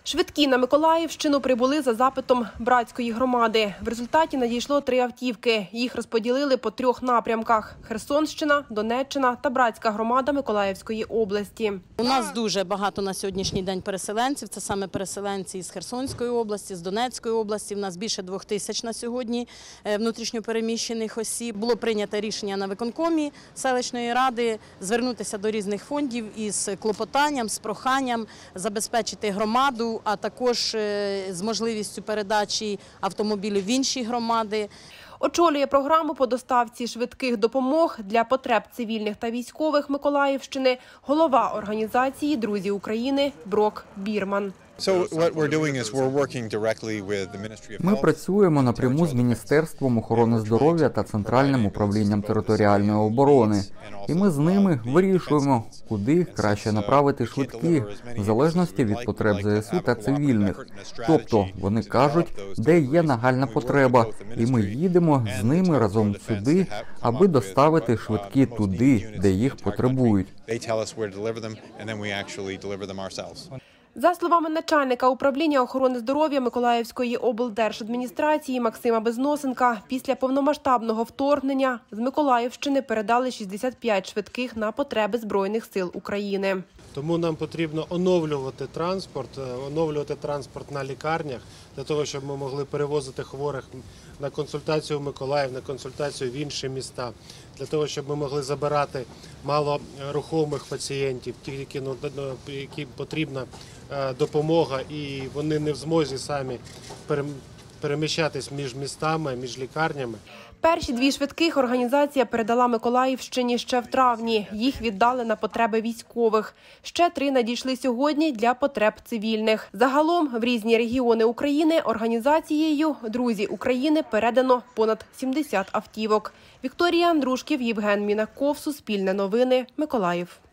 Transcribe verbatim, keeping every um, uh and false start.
Швидкі на Миколаївщину прибули за запитом братської громади. В результаті надійшло три автівки. Їх розподілили по трьох напрямках – Херсонщина, Донеччина та братська громада Миколаївської області. У нас дуже багато на сьогоднішній день переселенців. Це саме переселенці із Херсонської області, з Донецької області. У нас більше двох тисяч на сьогодні внутрішньопереміщених осіб. Було прийнято рішення на виконкомі селищної ради звернутися до різних фондів із клопотанням, з проханням забезпечити громаду, а також з можливістю передачі автомобілів в інші громади. Очолює програму по доставці швидких допомог для потреб цивільних та військових Миколаївщини голова організації «Друзі України» Брок Бірман. Ми працюємо напряму з Міністерством охорони здоров'я та Центральним управлінням територіальної оборони. І ми з ними вирішуємо, куди краще направити швидкі, в залежності від потреб ЗСУ та цивільних. Тобто, вони кажуть, де є нагальна потреба, і ми їдемо з ними разом сюди, аби доставити швидкі туди, де їх потребують. За словами начальника управління охорони здоров'я Миколаївської облдержадміністрації Максима Безносенка, після повномасштабного вторгнення з Миколаївщини передали шістдесят п'ять швидких на потреби Збройних сил України. Тому нам потрібно оновлювати транспорт, оновлювати транспорт на лікарнях, для того, щоб ми могли перевозити хворих на консультацію в Миколаїв, на консультацію в інші міста, для того, щоб ми могли забирати малорухомих пацієнтів, ті, яким потрібна допомога, і вони не в змозі самі переміщатись між містами, між лікарнями. Перші дві швидких організація передала Миколаївщині ще в травні. Їх віддали на потреби військових. Ще три надійшли сьогодні для потреб цивільних. Загалом в різні регіони України організацією «Друзі України» передано понад сімдесят автівок. Вікторія Андрушків, Євген Мінаков, Суспільне новини, Миколаїв.